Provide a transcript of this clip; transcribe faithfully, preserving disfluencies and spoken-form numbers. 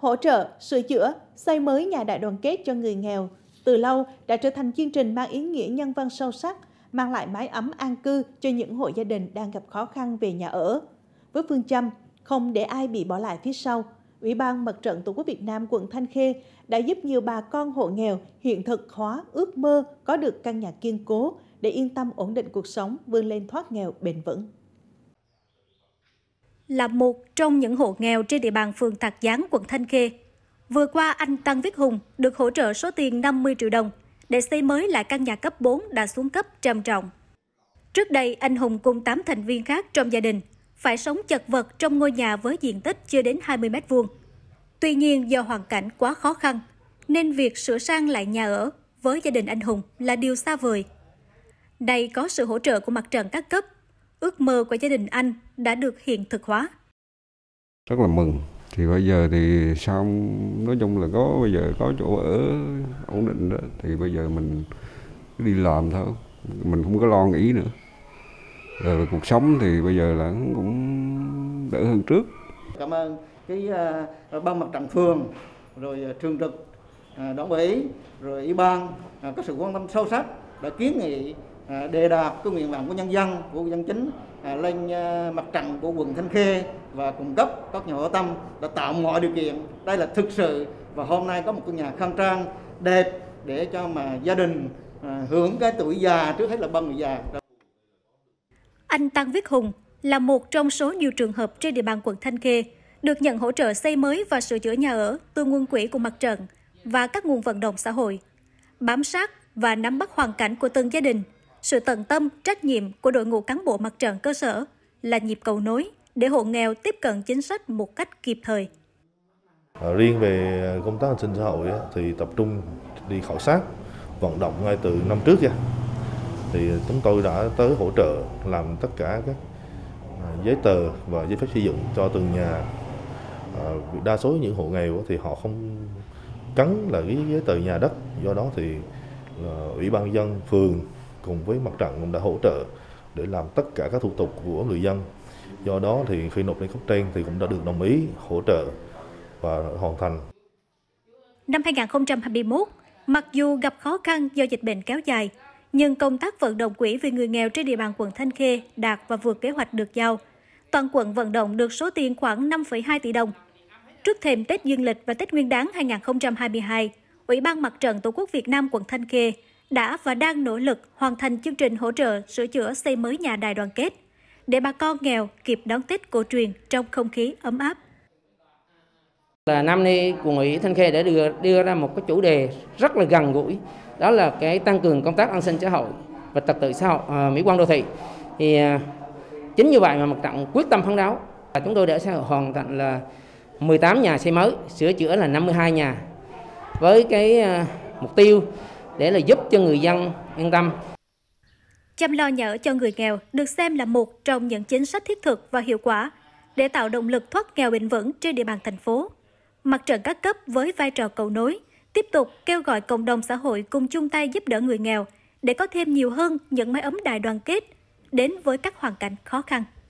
hỗ trợ, sửa chữa, xây mới nhà đại đoàn kết cho người nghèo từ lâu đã trở thành chương trình mang ý nghĩa nhân văn sâu sắc, mang lại mái ấm an cư cho những hộ gia đình đang gặp khó khăn về nhà ở. Với phương châm không để ai bị bỏ lại phía sau, Ủy ban Mặt trận Tổ quốc Việt Nam quận Thanh Khê đã giúp nhiều bà con hộ nghèo hiện thực hóa ước mơ có được căn nhà kiên cố để yên tâm ổn định cuộc sống, vươn lên thoát nghèo bền vững. Là một trong những hộ nghèo trên địa bàn phường Thạc Gián, quận Thanh Khê, vừa qua anh Tăng Viết Hùng được hỗ trợ số tiền năm mươi triệu đồng để xây mới lại căn nhà cấp bốn đã xuống cấp trầm trọng. Trước đây, anh Hùng cùng tám thành viên khác trong gia đình phải sống chật vật trong ngôi nhà với diện tích chưa đến hai mươi mét vuông. Tuy nhiên, do hoàn cảnh quá khó khăn, nên việc sửa sang lại nhà ở với gia đình anh Hùng là điều xa vời. Đây có sự hỗ trợ của mặt trận các cấp, ước mơ của gia đình anh đã được hiện thực hóa. Rất là mừng. Thì bây giờ thì sao, nói chung là có bây giờ có chỗ ở ổn định đó, thì bây giờ mình đi làm thôi, mình không có lo nghĩ nữa. Rồi cuộc sống thì bây giờ là cũng đỡ hơn trước. Cảm ơn cái uh, ban mặt trận phường, rồi uh, thường trực, uh, đảng ủy, rồi ủy ban uh, có sự quan tâm sâu sắc đã kiến nghị uh, đề đạt cái nguyện vọng của nhân dân, của dân chính uh, lên uh, mặt trận của quận Thanh Khê và cung cấp các nhà hảo tâm đã tạo mọi điều kiện. Đây là thực sự, và hôm nay có một căn nhà khang trang đẹp để cho mà gia đình uh, hưởng cái tuổi già, trước hết là ba người già. Anh Tăng Viết Hùng là một trong số nhiều trường hợp trên địa bàn quận Thanh Khê được nhận hỗ trợ xây mới và sửa chữa nhà ở từ nguồn quỹ của mặt trận và các nguồn vận động xã hội. Bám sát và nắm bắt hoàn cảnh của từng gia đình, sự tận tâm, trách nhiệm của đội ngũ cán bộ mặt trận cơ sở là nhịp cầu nối để hộ nghèo tiếp cận chính sách một cách kịp thời. Riêng về công tác an sinh xã hội thì tập trung đi khảo sát, vận động ngay từ năm trước ra. Thì chúng tôi đã tới hỗ trợ làm tất cả các giấy tờ và giấy phép xây dựng cho từng nhà. Đa số những hộ nghèo thì họ không cấn là cái giấy tờ nhà đất, do đó thì Ủy ban nhân dân phường cùng với mặt trận cũng đã hỗ trợ để làm tất cả các thủ tục của người dân. Do đó thì khi nộp lên cấp trên thì cũng đã được đồng ý hỗ trợ và hoàn thành. Năm hai nghìn không trăm hai mươi mốt, mặc dù gặp khó khăn do dịch bệnh kéo dài, nhưng công tác vận động quỹ vì người nghèo trên địa bàn quận Thanh Khê đạt và vượt kế hoạch được giao. Toàn quận vận động được số tiền khoảng năm phẩy hai tỷ đồng. Trước thềm Tết Dương lịch và Tết Nguyên đán hai nghìn không trăm hai mươi hai, Ủy ban Mặt trận Tổ quốc Việt Nam quận Thanh Khê đã và đang nỗ lực hoàn thành chương trình hỗ trợ sửa chữa xây mới nhà đại đoàn kết để bà con nghèo kịp đón Tết cổ truyền trong không khí ấm áp. Là năm nay quận ủy Thanh Khê đã đưa đưa ra một cái chủ đề rất là gần gũi, đó là cái tăng cường công tác an sinh xã hội và trật tự xã hội, à, mỹ quan đô thị. Thì à, chính như vậy mà mặt trận quyết tâm phấn đấu. Chúng tôi đã hoàn thành là mười tám nhà xây mới, sửa chữa là năm mươi hai nhà, với cái à, mục tiêu để là giúp cho người dân yên tâm. Chăm lo nhà ở cho người nghèo được xem là một trong những chính sách thiết thực và hiệu quả để tạo động lực thoát nghèo bền vững trên địa bàn thành phố. Mặt trận các cấp với vai trò cầu nối tiếp tục kêu gọi cộng đồng xã hội cùng chung tay giúp đỡ người nghèo để có thêm nhiều hơn những mái ấm đại đoàn kết đến với các hoàn cảnh khó khăn.